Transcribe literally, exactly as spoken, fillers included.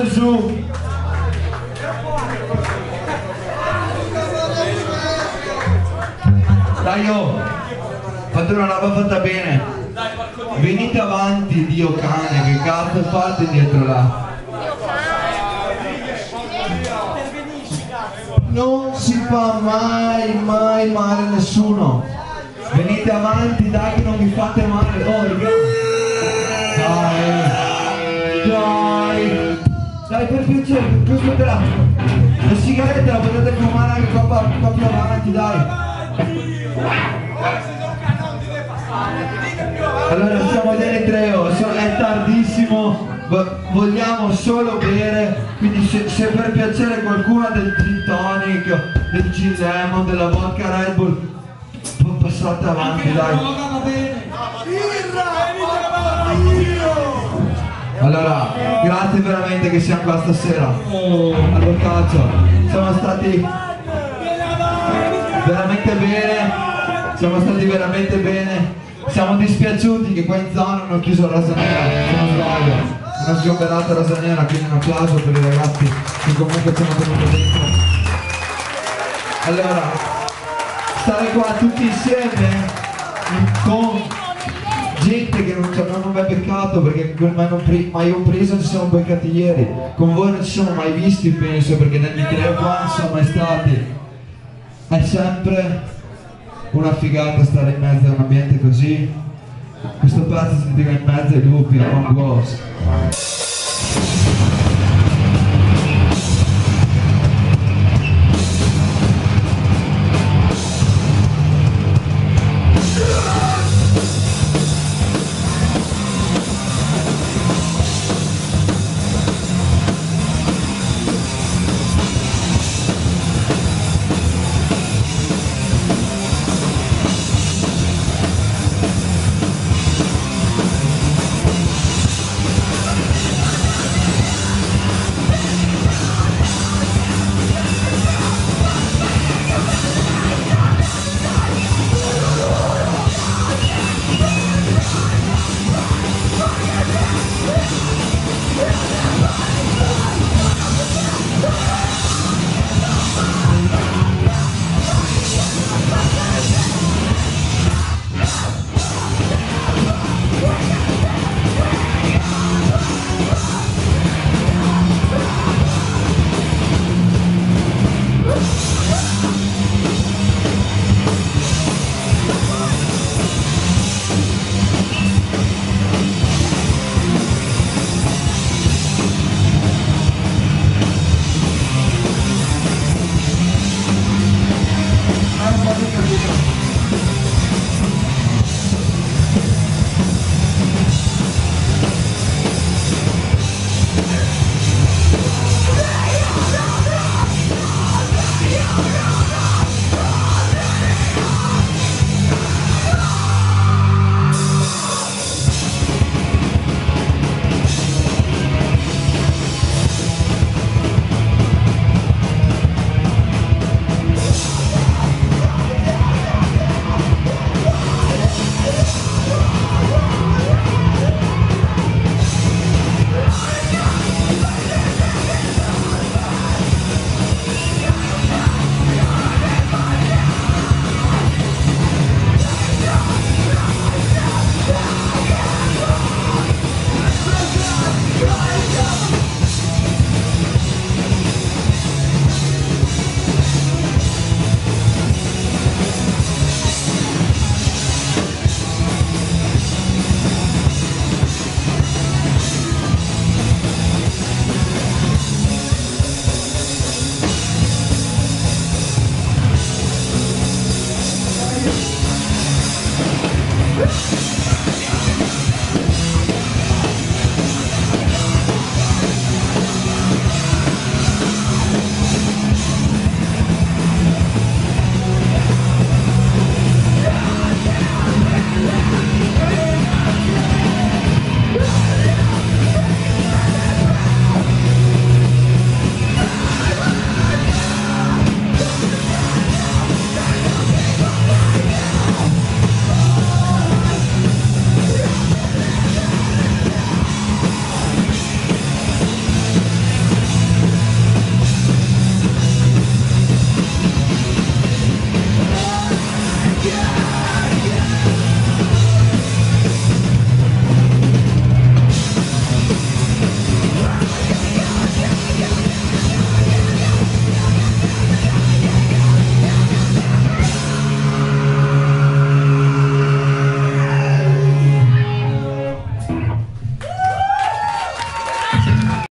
mano su. Dai, oh, fate una roba fatta bene. Venite avanti, Dio cane, che cazzo fate dietro là? Non si fa mai, mai male a nessuno. Venite avanti, dai, che non vi fate male. Oh, dai, dai, dai, per piacere, ascolterà. La sigaretta la potete fumare anche qua, qua più avanti, dai. Allora siamo delle tre, oh, è tardissimo, vogliamo solo bere, quindi se, se per piacere qualcuno ha del gin tonic, del gin lemon, della vodka Red Bull, passate avanti, dai. Allora, grazie veramente che siamo qua stasera al Boccaccio, siamo stati veramente bene, siamo stati veramente bene. Siamo dispiaciuti che qua in zona hanno chiuso la Rosanera, se non sbaglio, una sgomberata Rosanera, quindi un applauso per i ragazzi che comunque ci hanno tenuto dentro. Allora, stare qua tutti insieme con gente che non ci abbiamo mai beccato, perché con mai, mai ho preso ci siamo beccati ieri, con voi non ci siamo mai visti penso, perché negli tre qua non siamo mai stati. È sempre una figata stare in mezzo a un ambiente così. Questo pezzo si dica in mezzo ai lupi, a One Gloves.